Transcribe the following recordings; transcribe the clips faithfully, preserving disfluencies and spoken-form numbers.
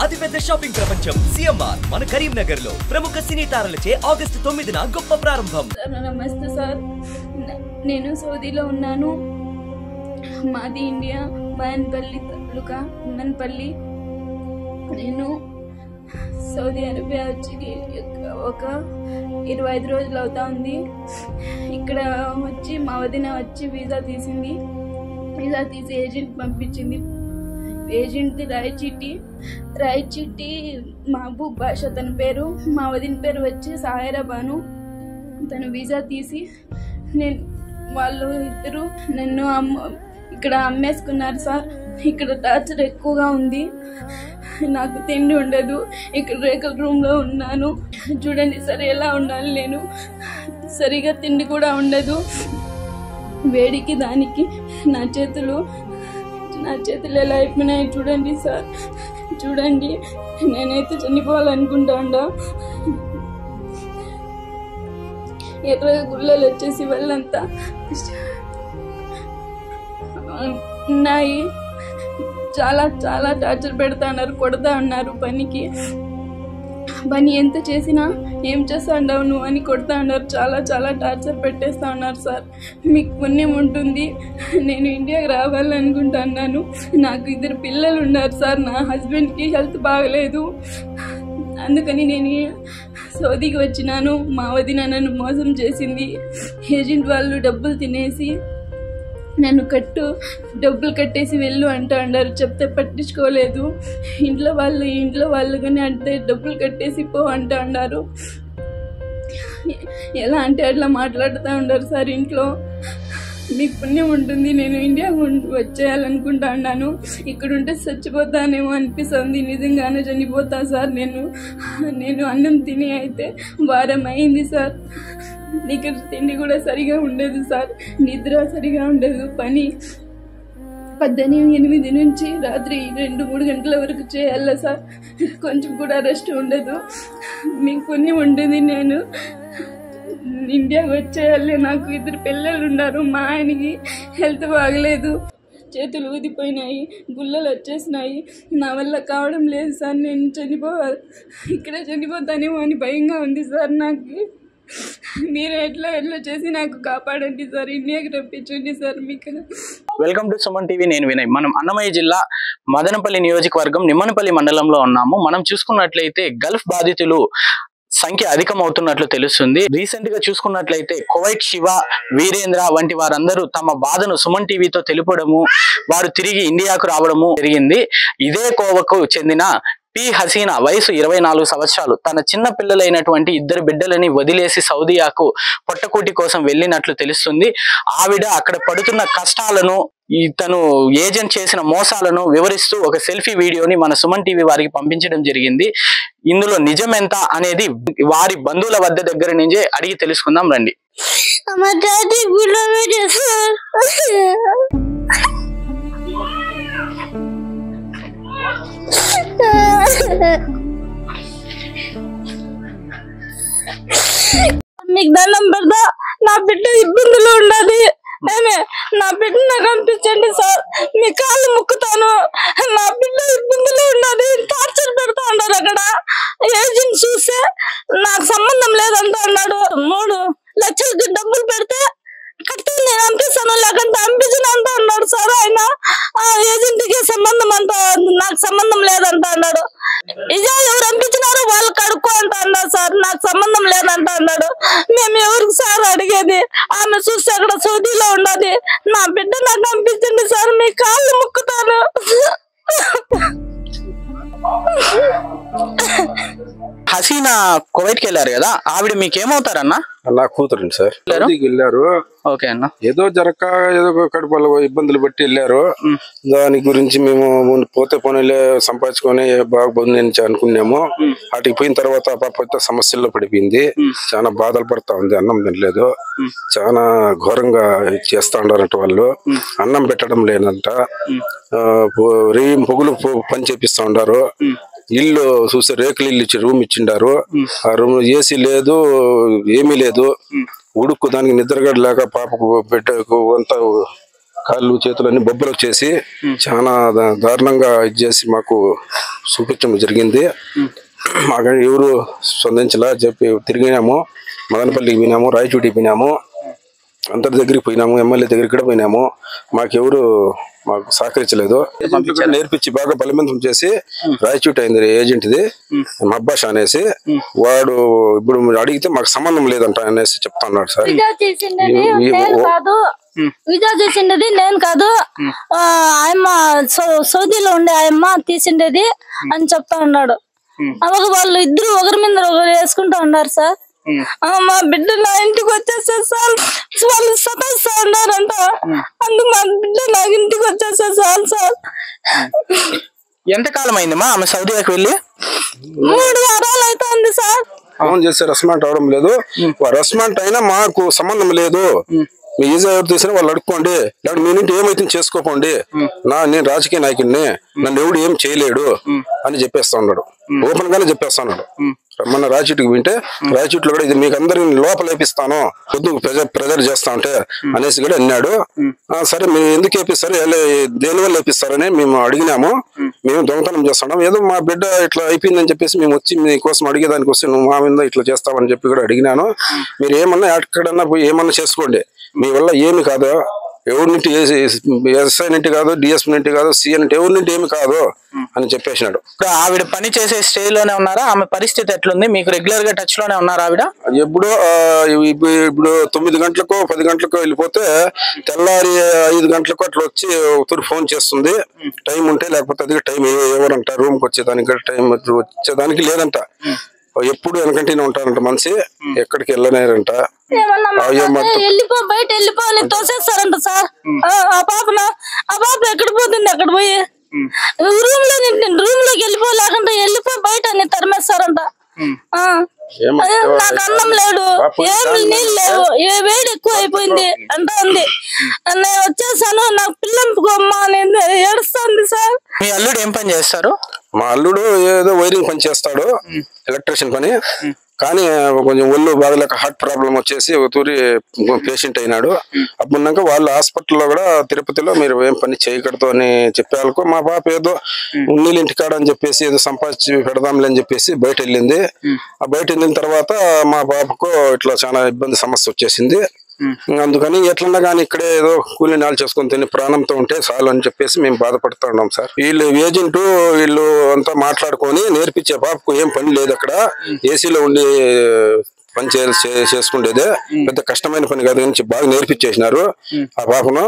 అతిపెద్ద షాపింగ్ ప్రపంచం సిఎంఆర్ మన కరీంనగర్ లో ప్రముఖ సినీ తారలచే ఆగస్టు తొమ్మిదిన గొప్ప ప్రారంభం. నమస్తే సార్, నేను సౌదీలో ఉన్నాను. మాది ఇండియా, మదనపల్లి తాలూకా మదనపల్లి. నేను సౌదీ అరేబియా వచ్చి ఒక ఇరవై ఐదు రోజులు అవుతా ఉంది. ఇక్కడ వచ్చి మా వదిన వచ్చి వీసా తీసింది. వీసా తీసి ఏజెంట్ పంపించింది. ఏజెంట్ది రాయి చీటి రాయి చీటి మహబూబ్ బాషా తన పేరు. మా వదిన పేరు వచ్చి సాయిరా బాను. తను వీసా తీసి నేను వాళ్ళు ఇద్దరు నన్ను అమ్మ ఇక్కడ అమ్మేసుకున్నారు సార్. ఇక్కడ టార్చర్ ఎక్కువగా ఉంది. నాకు తిండి ఉండదు. ఇక్కడ రేకుల రూమ్లో ఉన్నాను. చూడండి సార్ ఎలా ఉండాలి నేను. సరిగా తిండి కూడా ఉండదు. వేడికి దానికి నా చేతులు నా చేతులు ఎలా అయిపోయినాయి చూడండి సార్. చూడండి, నేనైతే చనిపోవాలనుకుంటాండా. ఎర్రగా గుళ్ళలు వచ్చేసి వాళ్ళంతా ఉన్నాయి. చాలా చాలా టార్చర్ పెడతా ఉన్నారు, కొడతా ఉన్నారు. పనికి పని ఎంత చేసినా ఏం చేస్తా ఉండవు నువ్వు అని కొడతా ఉన్నారు. చాలా చాలా టార్చర్ పెట్టేస్తా ఉన్నారు సార్. మీకు పుణ్యం ఉంటుంది. నేను ఇండియాకి రావాలనుకుంటున్నాను. నాకు ఇద్దరు పిల్లలు ఉన్నారు సార్. నా హస్బెండ్కి హెల్త్ బాగలేదు. అందుకని నేను సౌదీకి వచ్చినాను. మా వదిన నన్ను మోసం చేసింది. ఏజెంట్ వాళ్ళు డబ్బులు తినేసి నన్ను కట్టు డబ్బులు కట్టేసి వెళ్ళు అంటూ అన్నారు. చెప్తే పట్టించుకోలేదు. ఇంట్లో వాళ్ళు ఇంట్లో వాళ్ళు కానీ అంటే డబ్బులు కట్టేసి పో అంటూ అన్నారు. ఎలా అంటే అట్లా మాట్లాడుతూ ఉన్నారు సార్ ఇంట్లో. మీకు పుణ్యం ఉంటుంది. నేను ఇండియా వచ్చేయాలనుకుంటా ఉన్నాను. ఇక్కడ ఉంటే చచ్చిపోతానేమో అనిపిస్తుంది. నిజంగానే చనిపోతా సార్. నేను నేను అన్నం తిని అయితే వారం అయింది సార్. ఇక్కడ తిండి కూడా సరిగా ఉండదు సార్. నిద్ర సరిగా ఉండదు. పని పద్దెనిమిది ఎనిమిది నుంచి రాత్రి రెండు మూడు గంటల వరకు చేయాల సార్. కొంచెం కూడా రెస్ట్ ఉండదు. మీకు పుణ్యం ఉంటుంది. నేను ఇండియాకి వచ్చేయాలి. నాకు ఇద్దరు పిల్లలు ఉన్నారు. మా ఆయనకి హెల్త్ బాగలేదు. చేతులు ఊదిపోయినాయి, గుళ్ళలు వచ్చేసినాయి. నా వల్ల కావడం లేదు సార్. నేను చనిపోవాలి. ఇక్కడే చనిపోతానేమో అని భయంగా ఉంది సార్. నాకు మీరు ఎట్లా ఎట్లా చేసి నాకు కాపాడండి సార్. ఇండియాకి రప్పించండి సార్. మీకు వెల్కమ్ టు సుమన్ టీవీ. నేను వినయ్. మనం అన్నమయ్య జిల్లా మదనపల్లి నియోజకవర్గం నిమ్మనపల్లి మండలంలో ఉన్నాము. మనం చూసుకున్నట్లయితే గల్ఫ్ బాధితులు సంఖ్య అధికమవుతున్నట్లు తెలుస్తుంది. రీసెంట్ గా చూసుకున్నట్లయితే కువైట్ శివ, వీరేంద్ర వంటి వారందరూ తమ బాధను సుమన్ టీవీతో తెలుపడము, వారు తిరిగి ఇండియాకు రావడము జరిగింది. ఇదే కోవకు చెందిన పి హసీనా వయసు ఇరవై నాలుగు సంవత్సరాలు తన చిన్న పిల్లలైనటువంటి ఇద్దరు బిడ్డలని వదిలేసి సౌదియాకు పొట్టకూటి కోసం వెళ్ళినట్లు తెలుస్తుంది. ఆవిడ అక్కడ పడుతున్న కష్టాలను, తను ఏజెంట్ చేసిన మోసాలను వివరిస్తూ ఒక సెల్ఫీ వీడియోని మన సుమన్ టీవీ వారికి పంపించడం జరిగింది. ఇందులో నిజం ఎంత అనేది వారి బంధువుల వద్ద దగ్గర నుంచే అడిగి తెలుసుకుందాం రండి. మీకు దండం పెడతా. నా బిడ్డ ఇబ్బందులు ఉండదు. నా బిడ్డ నాకు పంపించండి సార్. మీ కాళ్ళు ముక్కుతాను. నా బిడ్డ ఇబ్బందులు ఉండదు. టార్చర్ పెడతా ఉన్నారు. అక్కడ ఏజెంట్ చూస్తే నాకు సంబంధం లేదంట అన్నాడు. మూడు లక్షలకి డబ్బులు పెడితే కట్టి నేను పంపిస్తాను, లేకంటే పంపించిన అంట అన్నాడు సార్. ఆయన ఆ ఏజెంట్ కి సంబంధం అంట, నాకు సంబంధం లేదంట అన్నాడు. ఇదే ఎవరు పంపించినారో వాళ్ళు కడుక్కో అంట అన్నాడు సార్. నాకు సంబంధం లేదంట అన్నాడు. మేము ఎవరికి సార్ అడిగేది? ఆమె చూస్తే అక్కడ సౌదీలో ఉన్నది. నా బిడ్డ నాకు పంపించండి సార్. మీ కాళ్ళు ముక్కుతాను. హసీనా కువైట్కి వెళ్ళారు కదా, ఆవిడ మీకేమవుతారన్నా? నా కూతురు సార్. వెళ్ళారు. ఓకే అన్న. ఏదో జరక ఏదో కడుపులో ఇబ్బందులు బట్టి వెళ్ళారు. దాని గురించి మేము పోతే పోనీలే సంపాదించుకొని బాగుంది అనుకున్నాము. వాటికి పోయిన తర్వాత పాప సమస్యల్లో పడిపోయింది. చాలా బాధలు పడతా ఉంది. అన్నం తినలేదు. చాలా ఘోరంగా చేస్తా ఉండారంట వాళ్ళు. అన్నం పెట్టడం లేదంట. రేం పొగులు పని చేపిస్తా ఉండారు. ఇల్లు చూస్తే రేకులు ఇల్లు ఇచ్చి రూమ్ ఇచ్చిండారు. ఆ రూమ్ ఏసీ లేదు, ఏమీ లేదు. ఉడుకు దానికి నిద్రగడ లేక పాపకు బిడ్డకు అంతా కాళ్ళు చేతులు అన్ని బొబ్బలు వచ్చేసి చాలా దారుణంగా ఇది చేసి మాకు చూపించడం జరిగింది. మాకు ఎవరు స్పందించలా చెప్పి తిరిగినాము, మదనపల్లికి పోయినాము, రాయచోటికి పోయినాము, అందరి దగ్గరికి పోయినాము, ఎమ్మెల్యే దగ్గరికి కూడా పోయినాము. మాకెవరు మాకు సహకరించలేదు. నేర్పించి బాగా బలవంతం చేసి రాయచూటి అయింది ఏజెంట్ది మబ్బాష్ అనేసి, వాడు ఇప్పుడు అడిగితే మాకు సంబంధం లేదంట అనేసి చెప్తా ఉన్నాడు సార్. విజా చేసిండేది నేను కాదు, ఆయమ్మ సౌదీలో ఉండే ఆయమ్మ తీసిండేది అని చెప్తా ఉన్నాడు. అలాగ వాళ్ళు ఇద్దరు ఒకరి మీద ఒకరు వేసుకుంటా ఉన్నారు సార్. మా బిడ్డ నా ఇంటికి వచ్చేసారు సార్, వాళ్ళు సతాయిస్తా ఉన్నారంట, అందుకు మా బిడ్డ నా ఇంటికి వచ్చేసారు సార్. సార్ ఎంతకాలం అయిందమ్మా ఆమె సౌదీకి వెళ్ళి? మూడు వారాలు అవుతుంది సార్. ఫోన్ చేస్తే రెస్పాండ్ అవడం లేదు. రెస్పాండ్ అయినా మాకు సంబంధం లేదు, మీ ఈజీ ఎవరు తీసినా వాళ్ళు అడుక్కోండి, లేకపోతే మీ నుండి ఏమైతే చేసుకోకండి, నా నేను రాజకీయ నాయకుడిని, నన్ను ఎవడు ఏం చేయలేడు అని చెప్పేస్తా ఉన్నాడు. ఓపెన్ గానే చెప్పేస్తా ఉన్నాడు. మన రాయచూటికి వింటే రాయచూట్లో కూడా ఇది మీకు అందరిని లోపల వేపిస్తాను, పొద్దు ప్రెజర్ ప్రెజర్ చేస్తా ఉంటే అనేసి కూడా అన్నాడు. సరే మీరు ఎందుకు వేపిస్తారు, దేని వల్ల వేపిస్తారని మేము అడిగినాము. మేము దొంగతనం చేస్తున్నాం, ఏదో మా బిడ్డ ఇట్లా అయిపోయిందని చెప్పేసి మేము వచ్చి మీకోసం అడిగేదానికి వస్తే నువ్వు మా మీద ఇట్లా చేస్తామని చెప్పి కూడా అడిగినాను. మీరు ఏమన్నా ఎక్కడన్నా పోయి ఏమన్నా చేసుకోండి, మీ వల్ల ఏమి కాదు, ఎవరి నుండి ఎస్ఐ నుండి కాదు, డిఎస్పీ నుండి కాదు, సిఐ నుండి ఎవరి నుండి ఏమి కాదు అని చెప్పేసినాడు. ఆవిడ పని చేసే స్టేజ్ లోనే ఉన్నారా? ఆమె పరిస్థితి ఎట్లుంది? మీకు రెగ్యులర్ గా టచ్ లోనే ఉన్నారా ఆవిడ? ఎప్పుడో ఇప్పుడు తొమ్మిది గంటలకు పది గంటలకు వెళ్ళిపోతే తెల్లారి ఐదు గంటలకు అట్లా వచ్చి ఒకరు ఫోన్ చేస్తుంది, టైం ఉంటే, లేకపోతే అది టైం ఎవరంట రూమ్ కి వచ్చేదానికి టైం వచ్చేదానికి లేదంట. ఎప్పుడు వెనకంటేనే ఉంటారంట మనిషి, ఎక్కడికి వెళ్ళలేరంట. వెళ్ళిపో బయట వెళ్ళిపో అని తోసేస్తారంట సార్. ఆ పాపన ఆ పాప ఎక్కడ పోతుంది, అక్కడ పోయి రూమ్ లో రూమ్ లోకి వెళ్ళిపో, లేకుంటే వెళ్ళిపో బయట అని తరిమేస్తారంట. నాకు అన్నం లేడు, ఏమి నీళ్ళు లేవు, ఏ వేడి ఎక్కువ అయిపోయింది అంటా ఉంది. నేను వచ్చేసాను, నాకు పిల్లంపుకోమ్మా అనేది ఏడుస్తుంది సార్. మీ అల్లుడు ఏం పని చేస్తారు? మా అల్లుడు ఏదో వైరింగ్ పని చేస్తాడు, ఎలక్ట్రీషియన్ పని. కానీ కొంచెం ఒళ్ళు బాగలేక హార్ట్ ప్రాబ్లం వచ్చేసి ఒక తూరి పేషెంట్ అయినాడు. అప్పుడున్నాక వాళ్ళు హాస్పిటల్లో కూడా తిరుపతిలో మీరు ఏం పని చేయకూడదు అని చెప్పేవాళ్ళకు మా పాప ఏదో ఉన్నీళ్ళ ఇంటికాడ అని చెప్పేసి ఏదో సంపాదించి పెడదాంలే అని చెప్పేసి బయట వెళ్ళింది. ఆ బయట వెళ్ళిన తర్వాత మా పాపకు ఇట్లా చాలా ఇబ్బంది సమస్య వచ్చేసింది. అందుకని ఎట్లన్నా కానీ ఇక్కడే ఏదో కూలి నాలు చేసుకొని తిని ప్రాణంతో ఉంటే చాలు అని చెప్పేసి మేము బాధపడుతూ ఉన్నాం సార్. వీళ్ళు ఏజెంట్ వీళ్ళు అంతా మాట్లాడుకొని నేర్పించే పాపకు ఏం పని లేదు, అక్కడ ఏసీలో ఉండి పని చేసుకుండేదే, పెద్ద కష్టమైన పని కాదు అని బాగా నేర్పించేసినారు. ఆ పాపను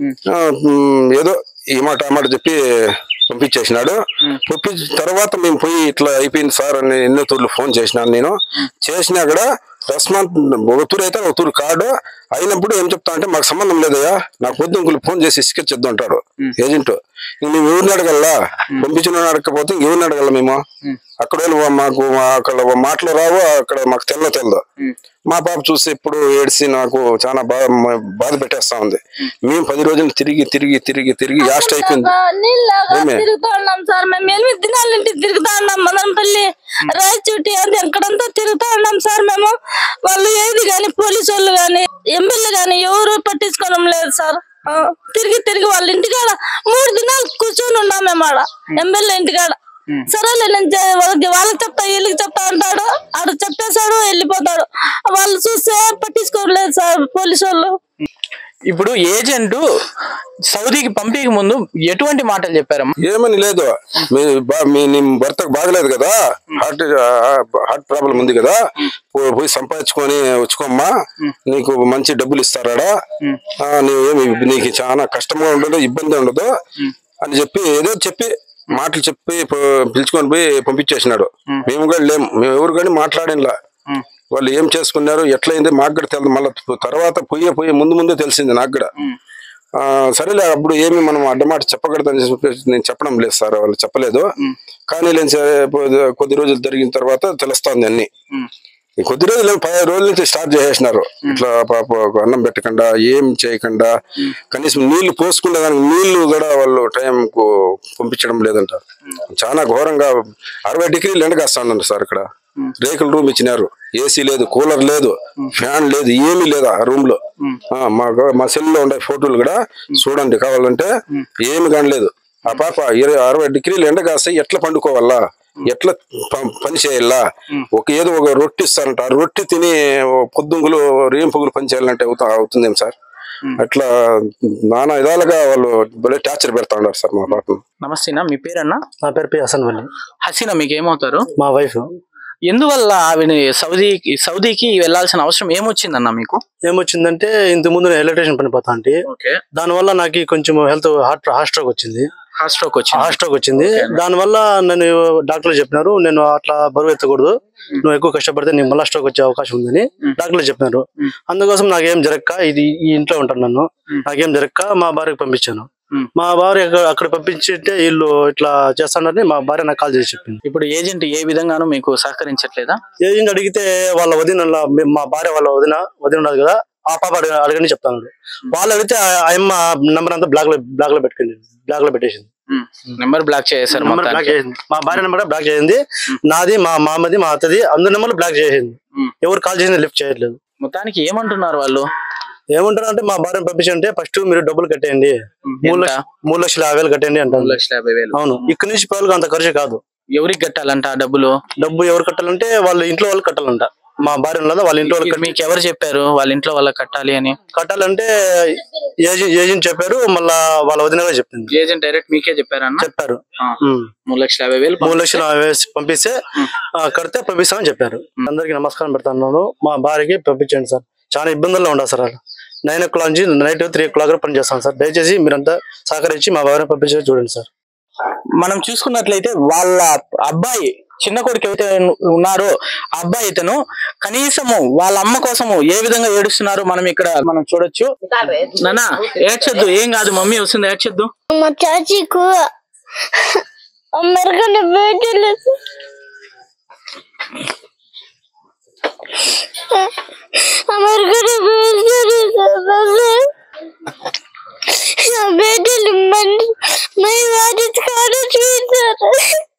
ఏదో ఈ మాట ఆ మాట చెప్పి పంపించేసినాడు. పంపించిన తర్వాత మేము పోయి ఇట్లా అయిపోయింది సార్ అని ఎన్నో తూర్లు ఫోన్ చేసినాను. నేను చేసినా కూడా రెస్పాన్స్ ఒక తూరు అయితే ఒక తూరు కాడు అయినప్పుడు ఏం చెప్తా అంటే మాకు సంబంధం లేదయ్యా, నాకు పొద్దు ఇంకొక ఫోన్ చేసి ఇసుకొచ్చేద్దాం అంటాడు ఏజెంట్. మేము ఎవరిని అడగల్లా, పంపించిన అడగకపోతే ఎవరిని అడగల మేము. అక్కడ మాకు అక్కడ మాటలు రావు, అక్కడ మాకు తెల్ల తెల్లదు. మా పాప చూస్తే ఇప్పుడు ఏడిసి నాకు చాలా బాధ బాధ పెట్టేస్తా ఉంది. మేము పది రోజులు తిరిగి తిరిగి తిరిగి తిరిగి యాస్ట్ అయిపోయింది. తిరుగుతా ఉన్నాం సార్, మేము ఎనిమిది దినాల నుండి తిరుగుతా ఉన్నాం. మదనపల్లి, రాయచోటి అది ఎక్కడంతా తిరుగుతా ఉన్నాం సార్. మేము వాళ్ళు ఏది కానీ పోలీసు వాళ్ళు కానీ ఎమ్మెల్యే కానీ ఎవరు పట్టించుకోవడం లేదు సార్. తిరిగి తిరిగి వాళ్ళ ఇంటికాడ మూడు దినాలు కూర్చొని ఉన్నాం మేము ఆడ ఎమ్మెల్యే ఇంటికాడ. సరేలే నేను వాళ్ళకి వాళ్ళకి చెప్తా వీళ్ళకి చెప్తా అంటాడు, ఆడ చెప్పేశాడు వెళ్ళిపోతాడు. వాళ్ళు చూస్తే పట్టించుకోలేదు సార్ పోలీసు వాళ్ళు. ఇప్పుడు ఏజెంట్ సౌదీకి పంపిక ముందు ఎటువంటి మాటలు చెప్పారమ్మా? ఏమని లేదు, మీ మీ భర్తకు బాగలేదు కదా, హార్ట్ హార్ట్ ప్రాబ్లం ఉంది కదా, పోయి సంపాదించుకొని వచ్చుకోమ్మా, నీకు మంచి డబ్బులు ఇస్తారాడా, నీవేమి నీకు చాలా కష్టంగా ఉండదు, ఇబ్బంది ఉండదు అని చెప్పి ఏదో చెప్పి మాటలు చెప్పి పిలుచుకొని పోయి పంపించేసినాడు. మేము కూడా లేము, మేము ఎవరు కానీ మాట్లాడినలా. వాళ్ళు ఏం చేసుకున్నారు ఎట్లయింది మాకు కూడా తెలియదు. మళ్ళీ తర్వాత పొయ్యే పొయ్యే ముందు ముందే తెలిసింది నాకు కూడా. సరేలే అప్పుడు ఏమి మనం అడ్డమాట చెప్పకూడదని చెప్పేసి నేను చెప్పడం లేదు సార్, వాళ్ళు చెప్పలేదు. కానీ లేని సరే కొద్ది రోజులు జరిగిన తర్వాత తెలుస్తుంది అన్ని. కొద్ది రోజులు పది రోజుల నుంచి స్టార్ట్ చేసేసినారు. ఇట్లా పాప అన్నం పెట్టకుండా ఏం చేయకుండా కనీసం నీళ్లు పోసుకునే దానికి నీళ్లు కూడా వాళ్ళు టైంకు పంపించడం లేదంట. చాలా ఘోరంగా అరవై డిగ్రీలు ఎండ కాస్తా ఉన్నారు సార్. ఇక్కడ రేకుల రూమ్ ఇచ్చినారు, ఏసీ లేదు, కూలర్ లేదు, ఫ్యాన్ లేదు, ఏమీ లేదు ఆ రూమ్ లో. మా మా సెల్ లో ఉండే ఫోటోలు కూడా చూడండి కావాలంటే ఏమి కానలేదు. ఆ పాప ఇరవై అరవై డిగ్రీలు ఎండ కాస్తాయి, ఎట్లా పండుకోవాలా, ఎట్లా పని చేయాలా, ఒక ఏదో ఒక రొట్టి ఇస్తారంట, ఆ రొట్టి తిని పొద్దుంగులు రేంపుగులు పని చేయాలంటే అవుతా అవుతుందేం సార్? అట్లా నానా విధాలుగా వాళ్ళు టార్చర్ పెడతా ఉన్నారు సార్ మా పాప. నమస్తేనా, మీ పేరన్నా? నా పేరు పి హసన్ వల్లి. హసీనా మీకు ఏమవుతారు? మా వైఫ్. ఎందువల్ల ఆవిడ సౌదీకి సౌదీకి వెళ్లాల్సిన అవసరం ఏమొచ్చిందన్న మీకు? ఏమొచ్చిందంటే ఇంత ముందు నేను ఎలక్ట్రీషియన్ పని పోతా అంటే దాని వల్ల నాకు కొంచెం హెల్త్ హార్ట్ హార్ట్ స్ట్రోక్ వచ్చింది. హార్ట్ స్ట్రోక్ వచ్చింది హార్ట్ స్ట్రోక్ వచ్చింది దాని వల్ల నన్ను డాక్టర్లు చెప్పినారు, నేను అట్లా బరువు ఎత్తకూడదు, నువ్వు ఎక్కువ కష్టపడితే నీకు మళ్ళీ స్ట్రోక్ వచ్చే అవకాశం ఉందని డాక్టర్లు చెప్పినారు. అందుకోసం నాకేం జరగక ఇది ఈ ఇంట్లో ఉంటాను, నన్ను నాకేం జరగక మా భార్యకు పంపించాను. మా భార్య అక్కడ పంపించింటే వీళ్ళు ఇట్లా చేస్తానని మా భార్య నాకు కాల్ చేసి చెప్పింది. ఇప్పుడు ఏజెంట్ ఏ విధంగానూ మీకు సహకరించట్లేదా? ఏజెంట్ అడిగితే వాళ్ళ వదిన, మా భార్య వాళ్ళ వదిన వదిన ఉన్నది కదా, ఆ పాప అడగని చెప్తాను. వాళ్ళు అడిగితే ఆ అమ్మ నెంబర్ అంతా బ్లాక్ లో బ్లాక్ లో పెట్టుకుంది, బ్లాక్ లో పెట్టేసింది. నెంబర్ బ్లాక్ చేశారు, బ్లాక్ చేసింది. మా భార్య నెంబర్ బ్లాక్ చేసింది, నాది, మా మామది, మా అత్తది, అందరి నెంబర్లు బ్లాక్ చేసింది. ఎవరు కాల్ చేసింది లిఫ్ట్ చేయట్లేదు. మొత్తానికి ఏమంటున్నారు వాళ్ళు? ఏమంటారు అంటే మా భార్యను పంపించంటే ఫస్ట్ మీరు డబ్బులు కట్టేయండి, మూడు లక్ష మూడు లక్షల యాభై వేలు కట్టండి అంటారు. లక్షల యాభై వేలు అవును, ఇక్కడ నుంచి పిల్లలకు అంత ఖర్చు కాదు. ఎవరికి కట్టాలంట డబ్బులు? డబ్బు ఎవరు కట్టాలంటే వాళ్ళ ఇంట్లో వాళ్ళు కట్టాలంట. మా భార్య ఉన్నదా వాళ్ళ ఇంట్లో వాళ్ళు. మీకు ఎవరు చెప్పారు వాళ్ళ ఇంట్లో వాళ్ళకి కట్టాలి అని? కట్టాలంటే ఏజెంట్ ఏజెంట్ చెప్పారు, మళ్ళా వాళ్ళ వదినగా చెప్పింది. ఏజెంట్ డైరెక్ట్ మీకే చెప్పారన్న? చెప్పారు. మూడు లక్షల యాభై వేలు మూడు లక్షల యాభై వేలు పంపిస్తే కడితే పంపిస్తామని చెప్పారు. అందరికి నమస్కారం పెడతాను. మా భార్యకి పంపించండి సార్, చాలా ఇబ్బందుల్లో ఉండాలి సార్. నైన్ ఓ క్లాక్ నుంచి నైట్ త్రీ ఓ క్లాక్ పని చేస్తాను సార్. దయచేసి మీరంతా సహకరించి మా భార్యను పంపించేది చూడండి సార్. మనం చూసుకున్నట్లయితే వాళ్ళ అబ్బాయి చిన్న కొడుకు అయితే ఉన్నారో ఆ అబ్బాయి ఇతను కనీసము వాళ్ళ అమ్మ కోసము ఏ విధంగా ఏడుస్తున్నారు మనం ఇక్కడ మనం చూడొచ్చు. నానా ఏడ్చొద్దు, ఏం కాదు, మమ్మీ వస్తుంది, ఏడ్చొద్దు. మా చాచీకు అమెరికన్ బేటీలు అమెరికన్ బేటీలు మై వాటి కాదు చూసారు.